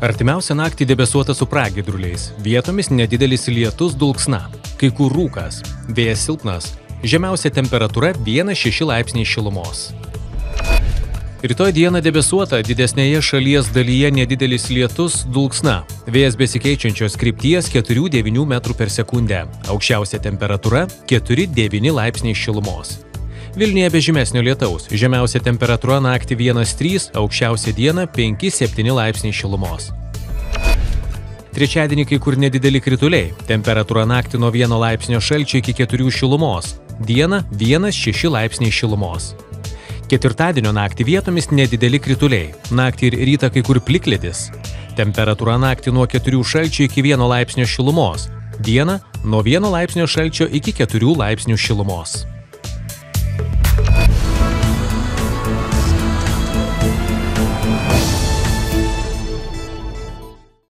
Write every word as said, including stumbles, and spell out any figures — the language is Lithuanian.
Artimiausią naktį debesuota su pragiedruliais, vietomis nedidelis lietus dulksna, kai kur rūkas, vėjas silpnas, žemiausia temperatūra vienas šeši laipsniai šilumos. Rytoj dieną debesuota, didesnėje šalies dalyje nedidelis lietus dulksna, vėjas besikeičiančios krypties keturi devyni metrų per sekundę, aukščiausia temperatūra keturi devyni laipsniai šilumos. Vilniuje be žymesnio lietaus, žemiausia temperatūra naktį vienas trys, aukščiausia diena penki septyni laipsniai šilumos. Trečiadienį kai kur nedideli krituliai, temperatūra naktį nuo vieno laipsnio šalčio iki keturių šilumos, diena vienas šeši laipsniai šilumos. Ketvirtadienio naktį vietomis nedideli krituliai, naktį ir rytą kai kur plikledis, temperatūra naktį nuo keturių šalčio iki vieno laipsnio šilumos, diena nuo vieno laipsnio šalčio iki keturių laipsnių šilumos.